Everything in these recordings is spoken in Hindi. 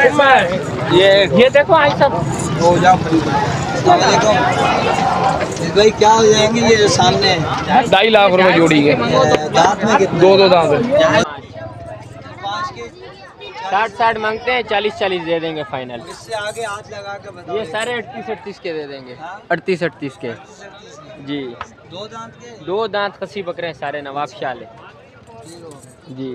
ये देखो आई सब हो जाओ भाई, क्या हो जाएंगे ये जो सामने है? 2.5 लाख रुपए जोड़ी के। दांत में कितने? दो दांत है। 60 मांगते हैं, 40 दे देंगे फाइनल। इससे आगे हाथ लगा के बताओ। ये सारे 38 के दे देंगे। हाँ? 38 के जी। दो दांत के? 2 दांत खसी बकरे हैं सारे, नवाब शाले जी।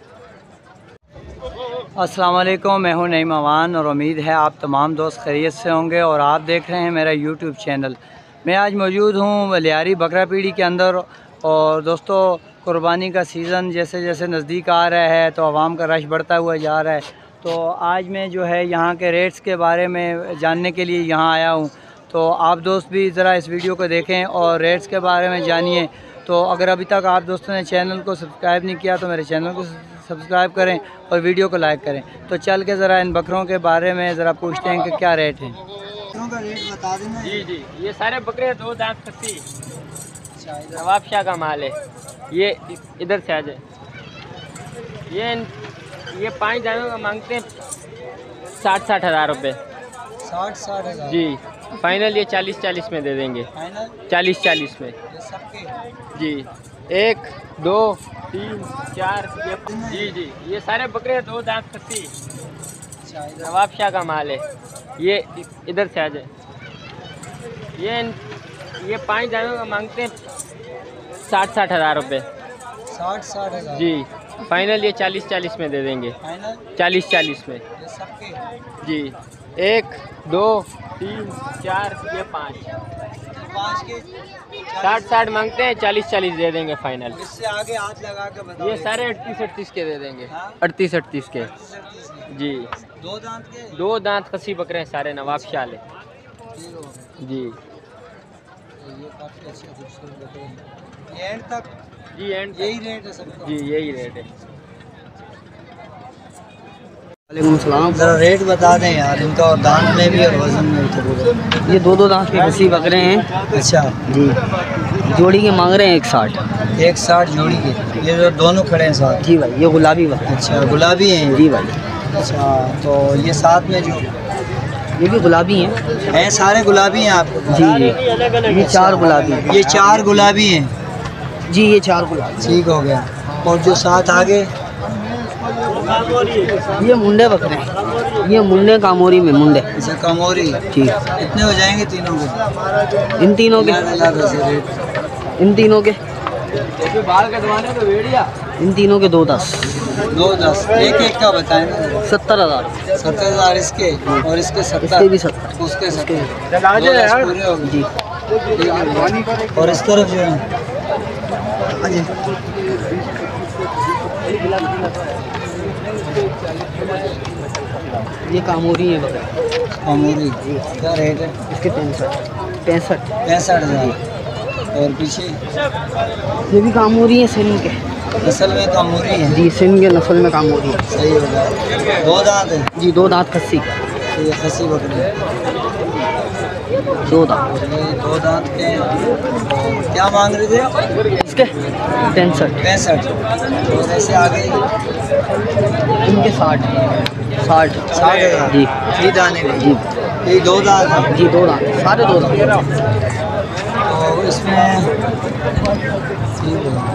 अस्सलाम वालेकुम, मैं हूं नईम अवान और उम्मीद है आप तमाम दोस्त खैरियत से होंगे और आप देख रहे हैं मेरा यूट्यूब चैनल। मैं आज मौजूद हूं लियारी बकरा पीढ़ी के अंदर और दोस्तों कुर्बानी का सीज़न जैसे जैसे नज़दीक आ रहा है तो आवाम का रश बढ़ता हुआ जा रहा है। तो आज मैं जो है यहाँ के रेट्स के बारे में जानने के लिए यहाँ आया हूँ। तो आप दोस्त भी ज़रा इस वीडियो को देखें और रेट्स के बारे में जानिए। तो अगर अभी तक आप दोस्तों ने चैनल को सब्सक्राइब नहीं किया तो मेरे चैनल को सब्सक्राइब करें और वीडियो को लाइक करें। तो चल के ज़रा इन बकरों के बारे में ज़रा पूछते हैं कि क्या रेट है। बकरों का रेट बता देना। जी, ये सारे बकरे 2 दांत खसी नवाब शाह का माल है। ये इधर से आ जाए। ये 5 दानों का मांगते हैं 60 हज़ार रुपये। 60 हज़ार जी। फाइनल ये 40 में दे देंगे। 40 में जी। 1 2 3 4 जी। ये सारे बकरे 2 दांत खसी नवाब शाह का माल है। ये इधर से आ जाए। ये 5 दानों का मांगते हैं 60 हज़ार रुपये। 60 हज़ार जी। फाइनल ये 40 में दे देंगे। 40 में जी। 1 2 3 4 ये 5 के 60 मांगते हैं, 40 दे देंगे फाइनल। इससे आगे हाथ लगा के बताओ। ये सारे 38 के दे देंगे। हाँ? 38 के जी। 2 दांत के? 2 दांत खसी बकरे हैं सारे, नवाब शाले जी। ये काफी अच्छे खूबसूरत बकरे हैं। ये एंड तक जी एंड यही रेट है सबका? जी, यही रेट है। वालेकुम सलाम। ज़रा रेट बता दें यार इनका, और दांत में भी और वज़न में भी। ये 2 दांत के खसी बकरे हैं। अच्छा जी। जोड़ी के मांग रहे हैं 160। 160 जोड़ी के? ये जो दोनों खड़े हैं साथ? जी भाई, ये गुलाबी बकरे। अच्छा, गुलाबी हैं? जी भाई। अच्छा, तो ये साथ में जो ये भी गुलाबी हैं। सारे गुलाबी हैं आप? जी जी। ये 4 गुलाबी। ये 4 गुलाबी हैं? जी, ये 4 गुलाबी। ठीक हो गया। और जो साथ आगे? ये मुंडे बकरे हैं। ये मुंडे कामोरी में मुंडे। अच्छा, कामोरी। ठीक। कितने हो जाएंगे तीनों के? इन तीनों के इन तीनों के इन तीनों के 210। 210 एक का बताएं ना। 70 हज़ार। 70 हज़ार इसके और इसके 70? इसके भी 70। उसके 70 पूरे हो गए। जी। और इस तरफ जो है ये कामोरी है बकरे। कामोरी क्या रेट है इसके? 65 हज़ार। और पीछे ये भी कामोरी है सिंध के। नस्ल में कामोरी है? जी, सिंध के नस्ल में कामोरी है। सही हो गया। 2 दांत है? जी, 2 दांत खस्सी। तो ये खसी बकरी है। 2 दांत। ये 2 दांत के। और क्या मांग रहे थे इसके? 65। और ऐसे आ गए इनके 60 हज़ार। जी। ये दाने के? जी। ये 2 दांत है? जी, 2 दांत, सारे 2 दांत। तो इसमें ठीक है।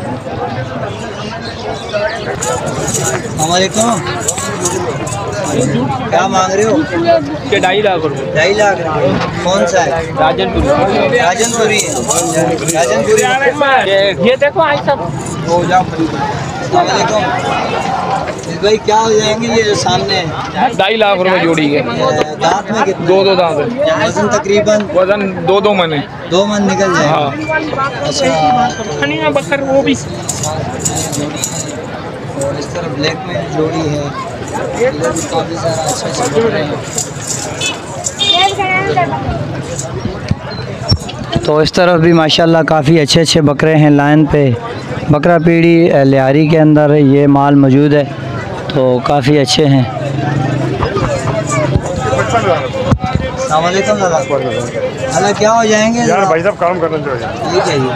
वालेकुम। क्या मांग रहे हो? के 2.5 लाख रुपए। 2.5 लाख रुपये। कौन सा है? राजनपुरी राजनपुरी है? राजनपुरी। ये देखो आई सब हो जाओ। वालेकुम भाई, क्या हो जाएंगे ये जो सामने है? 2.5 लाख रुपए जोड़ी के। दांत में कितने? 2 दांत है। वजन तकरीबन? वजन 2 मन है। 2 मन निकल जाए। हाँ। अच्छा, बकर वो भी। और इस तरफ ब्लैक में जोड़ी है। इधर भी काफ़ी सारा अच्छा बकरे हैं। तो इस तरफ भी माशाल्लाह काफ़ी अच्छे बकरे हैं लाइन पे। बकरा पीढ़ी लियारी के अंदर ये माल मौजूद है तो काफ़ी अच्छे हैं। अस्सलामुअलैकुम दादा, क्या हो जाएंगे यार? भाई साहब काम करना चाहिए। ये चाहिए।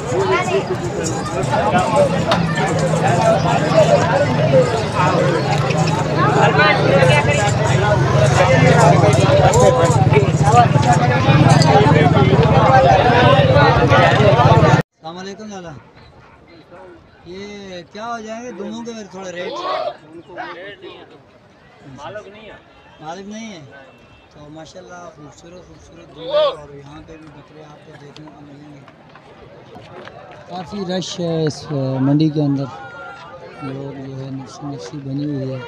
अस्सलामुअलैकुम लाला, ये क्या हो जाएंगे दोनों के थोड़ा रेट? मालिक नहीं है तो माशाल्लाह खूबसूरत खूबसूरत दूध है। और यहाँ पे भी बकरे आपको देखने को मिलेंगे। काफ़ी रश है इस मंडी के अंदर, लोग जो है नस्सी बनी हुई है।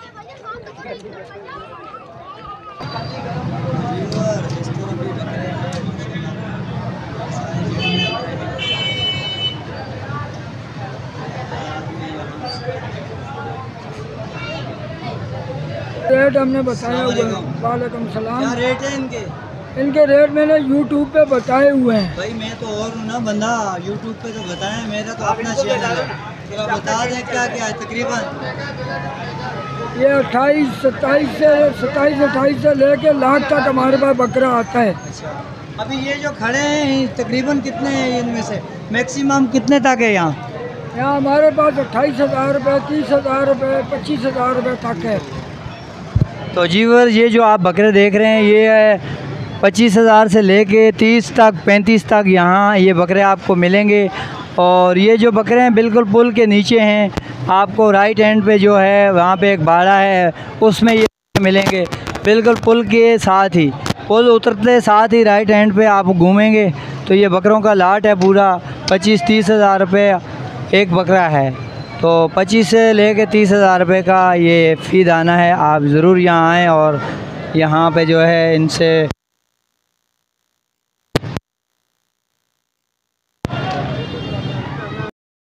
इस तरह भी बकरे हैं रेट हमने बताया हुआ है। वालेकुम सलाम। क्या रेट है इनके? इनके रेट मैंने यूट्यूब पे बताए हुए हैं। भाई मैं तो और हूँ ना बंदा, यूट्यूब पे तो बताएं, मेरा तो अपना चैनल है, तो बता दें क्या क्या है तकरीबन। ये 28 से लेके लाख तक हमारे पास बकरा आता है। अच्छा, अभी ये जो खड़े हैं तकरीबन कितने हैं इनमें से? मैक्सिमम कितने तक है यहाँ? यहाँ हमारे पास 28,000 रुपये, 30,000 रुपये, 25,000 रुपये तक है। तो जीवर ये जो आप बकरे देख रहे हैं ये 25,000 से लेके 30 तक 35 तक यहाँ ये बकरे आपको मिलेंगे। और ये जो बकरे हैं बिल्कुल पुल के नीचे हैं, आपको राइट हैंड पे जो है वहाँ पे एक बाड़ा है, उसमें ये मिलेंगे बिल्कुल पुल के साथ ही। पुल उतरते साथ ही राइट हैंड पे आप घूमेंगे तो ये बकरों का लाट है पूरा 25-30 हज़ार रुपये एक बकरा है। तो 25 से लेके 30,000 रुपये का ये फ़ी दाना है। आप ज़रूर यहाँ आएँ और यहाँ पे जो है इनसे